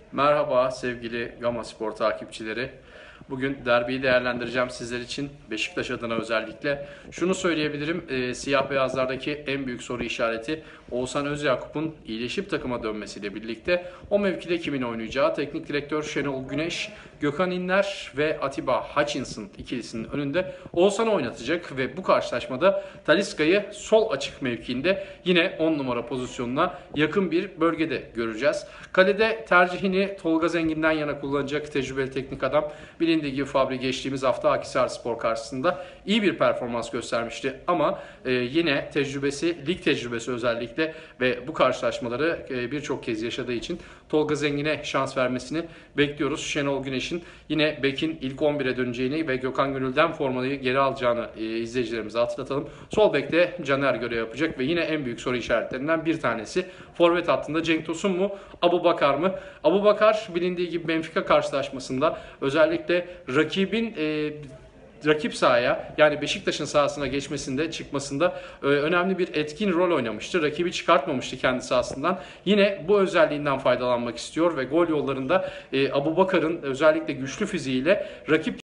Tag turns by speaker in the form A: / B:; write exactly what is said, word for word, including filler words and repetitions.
A: Merhaba sevgili Gama Spor takipçileri. Bugün derbiyi değerlendireceğim sizler için, Beşiktaş adına özellikle. Şunu söyleyebilirim, e, siyah beyazlardaki en büyük soru işareti Oğuzhan Özyakup'un iyileşip takıma dönmesiyle birlikte o mevkide kimin oynayacağı. Teknik direktör Şenol Güneş, Gökhan İnler ve Atiba Hutchinson ikilisinin önünde Oğuzhan'ı oynatacak ve bu karşılaşmada Talisca'yı sol açık mevkiinde yine on numara pozisyonuna yakın bir bölgede göreceğiz. Kalede tercihini Tolga Zengin'den yana kullanacak tecrübeli teknik adam. Bilindiği gibi Fabri geçtiğimiz hafta Akhisarspor karşısında iyi bir performans göstermişti ama e, yine tecrübesi, lig tecrübesi özellikle ve bu karşılaşmaları e, birçok kez yaşadığı için Tolga Zengin'e şans vermesini bekliyoruz. Şenol Güneş'in yine Bek'in ilk on bire döneceğini ve Gökhan Gönül'den formayı geri alacağını e, izleyicilerimize hatırlatalım. Sol bekte Caner görev yapacak ve yine en büyük soru işaretlerinden bir tanesi forvet hattında Cenk Tosun mu, Abubakar mı? Abubakar bilindiği gibi Benfica karşılaşmasında özellikle rakibin e, rakip sahaya, yani Beşiktaş'ın sahasına geçmesinde, çıkmasında e, önemli bir etkin rol oynamıştı. Rakibi çıkartmamıştı kendi sahasından. Yine bu özelliğinden faydalanmak istiyor ve gol yollarında e, Abubakar'ın özellikle güçlü fiziğiyle rakip